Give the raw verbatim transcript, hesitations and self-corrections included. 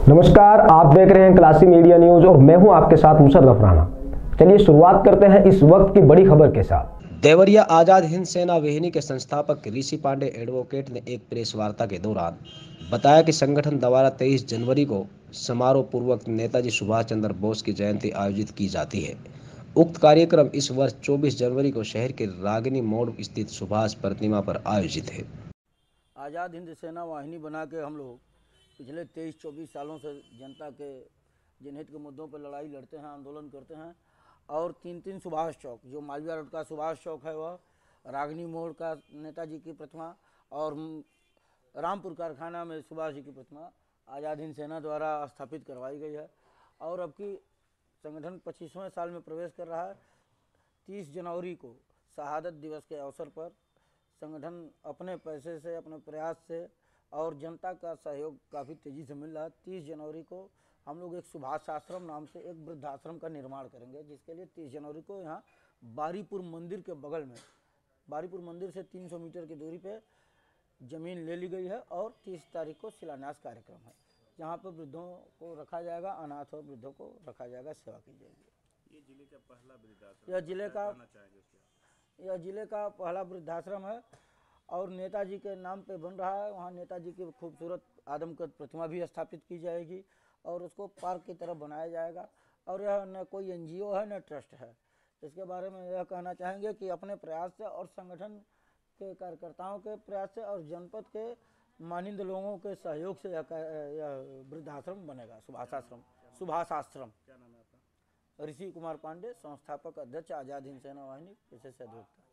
नमस्कार, आप देख रहे हैं क्लासी मीडिया न्यूज और मैं हूं आपके साथ मुशर्रफ राणा। चलिए शुरुआत करते हैं इस वक्त की बड़ी खबर के साथ। देवरिया आजाद हिंद सेना वेहिनी के संस्थापक ऋषि पांडे एडवोकेट ने एक प्रेस वार्ता के दौरान बताया कि संगठन द्वारा तेईस जनवरी को समारोह पूर्वक नेताजी सुभाष चंद्र बोस की जयंती आयोजित की जाती है। उक्त कार्यक्रम इस वर्ष चौबीस जनवरी को शहर के रागिनी मोड़ स्थित सुभाष प्रतिमा पर आयोजित है। आज़ाद हिंद सेना वाहिनी बना के हम लोग पिछले तेईस चौबीस सालों से जनता के जनहित के मुद्दों पर लड़ाई लड़ते हैं, आंदोलन करते हैं। और तीन तीन सुभाष चौक, जो मालवीय रोड का सुभाष चौक है, वह रागिनी मोड़ का नेताजी की प्रतिमा और रामपुर कारखाना में सुभाष जी की प्रतिमा आज़ाद हिंद सेना द्वारा स्थापित करवाई गई है। और अब की संगठन पच्चीसवें साल में प्रवेश कर रहा है। तीस जनवरी को शहादत दिवस के अवसर पर संगठन अपने पैसे से, अपने प्रयास से और जनता का सहयोग काफ़ी तेज़ी से मिल रहा है। तीस जनवरी को हम लोग एक सुभाष आश्रम नाम से एक वृद्धाश्रम का निर्माण करेंगे, जिसके लिए तीस जनवरी को यहाँ बारीपुर मंदिर के बगल में, बारीपुर मंदिर से तीन सौ मीटर की दूरी पे ज़मीन ले ली गई है और तीस तारीख को शिलान्यास कार्यक्रम है, जहाँ पर वृद्धों को रखा जाएगा, अनाथ और वृद्धों को रखा जाएगा, सेवा की जाएगी। ये जिले का पहला वृद्धाश्रम, यह जिले का चाहिए यह जिले का पहला वृद्धाश्रम है और नेताजी के नाम पे बन रहा है। वहाँ नेताजी की खूबसूरत आदमकद प्रतिमा भी स्थापित की जाएगी और उसको पार्क की तरफ बनाया जाएगा। और यह न कोई एनजीओ है न ट्रस्ट है। इसके बारे में यह कहना चाहेंगे कि अपने प्रयास से और संगठन के कार्यकर्ताओं के प्रयास से और जनपद के मानिंद लोगों के सहयोग से यह वृद्धाश्रम बनेगा, सुभाष आश्रम सुभाष आश्रम। क्या नाम है आपका? ऋषि कुमार पांडे, संस्थापक अध्यक्ष आज़ाद हिंद सेना वाहिनी, विशेष अधिवक्ता।